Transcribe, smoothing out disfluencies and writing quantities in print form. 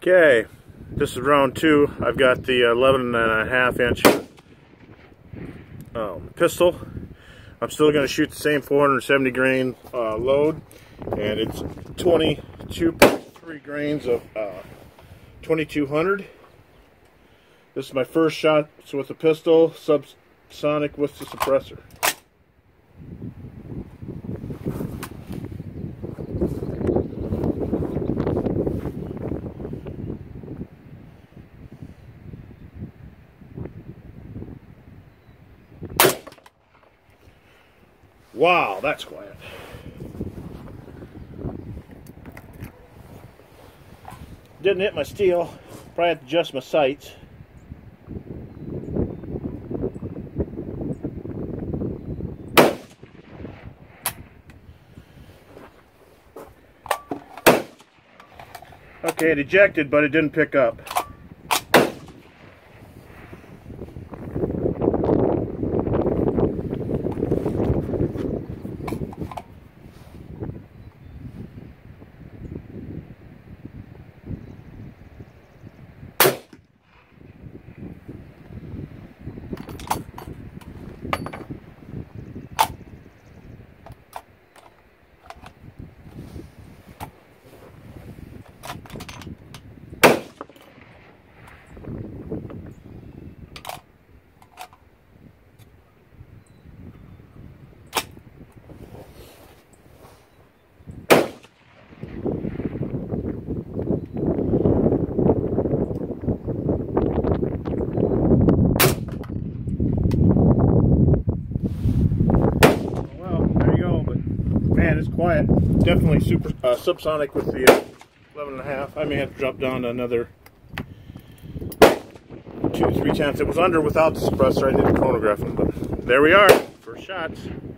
Okay, this is round 2. I've got the 11.5 inch pistol. I'm still going to shoot the same 470 grain load, and it's 22.3 grains of 2200. This is my first shot with the pistol, subsonic with the suppressor. Wow, that's quiet. Didn't hit my steel. Probably have to adjust my sights. Okay, it ejected, but it didn't pick up. Man, it's quiet. Definitely super subsonic with the 11.5. I may have to drop down to another 2-3 tenths. It was under without the suppressor. I didn't chronograph them, but there we are. First shots.